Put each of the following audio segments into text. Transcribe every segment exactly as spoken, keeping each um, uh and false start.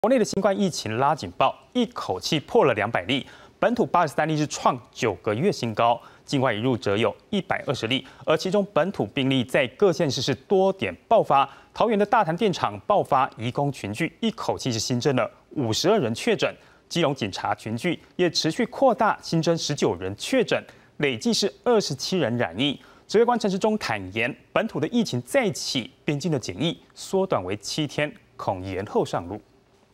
国内的新冠疫情拉警报，一口气破了两百例，本土八十三例是创九个月新高，境外移入则有一百二十例，而其中本土病例在各县市是多点爆发。桃园的大潭电厂爆发移工群聚，一口气是新增了五十二人确诊。基隆警察群聚也持续扩大，新增十九人确诊，累计是二十七人染疫。指挥官陈时中坦言，本土的疫情再起，边境的检疫缩短为七天，恐延后上路。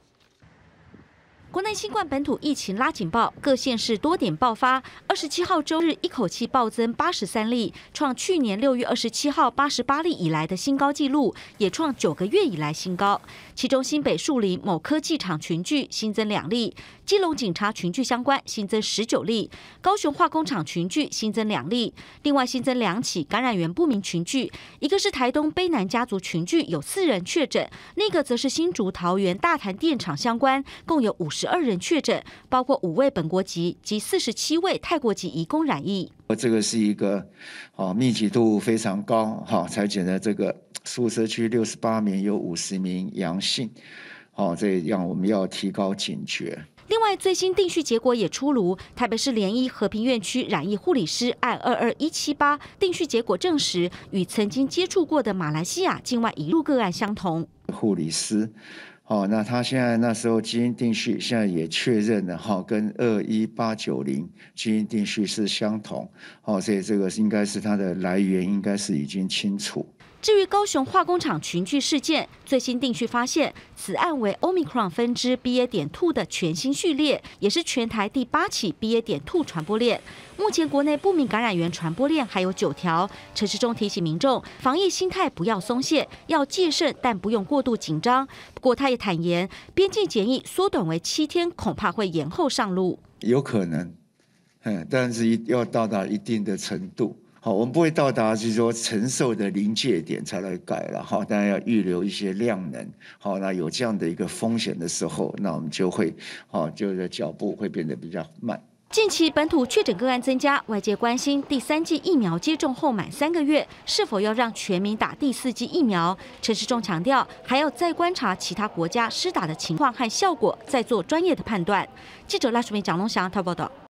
国内新冠本土疫情拉警报，各县市多点爆发。二十七号周日一口气暴增八十三例，创去年六月二十七号八十八例以来的新高纪录，也创九个月以来新高。其中新北树林某科技厂群聚新增两例，基隆警察群聚相关新增十九例，高雄化工厂群聚新增两例，另外新增两起感染源不明群聚，一个是台东卑南家族群聚有四人确诊，另一个则是新竹桃园大潭电厂相关，共有五十二人确诊，包括五位本国籍及四十七位泰国籍移工染疫。 这个是一个啊密集度非常高，哈，采检的这个宿舍区六十八名有五十名阳性，哦，这样我们要提高警觉。 另外，最新定序结果也出炉，台北市联医和平院区染疫护理师按二二一七八定序结果证实，与曾经接触过的马来西亚境外移入个案相同。 护理师，哦，那他现在那时候基因定序现在也确认了哈，跟二一八九零基因定序是相同，哦，所以这个应该是它的来源应该是已经清楚。 至于高雄化工厂群聚事件，最新定序发现，此案为 Omicron 分支 B A 点 two 的全新序列，也是全台第八起 B A 点 two 传播链。目前国内不明感染源传播链还有九条。陈时中提醒民众，防疫心态不要松懈，要戒慎，但不用过度紧张。不过他也坦言，边境检疫缩短为七天，恐怕会延后上路。 有可能，嗯，但是要到达一定的程度。 好，我们不会到达就是说承受的临界点才来改了哈，当然要预留一些量能。好，那有这样的一个风险的时候，那我们就会，好，就是脚步会变得比较慢。 近期本土确诊个案增加，外界关心第三剂疫苗接种后满三个月，是否要让全民打第四剂疫苗？陈时中强调，还要再观察其他国家施打的情况和效果，再做专业的判断。记者赖淑梅、蒋龙祥台报道。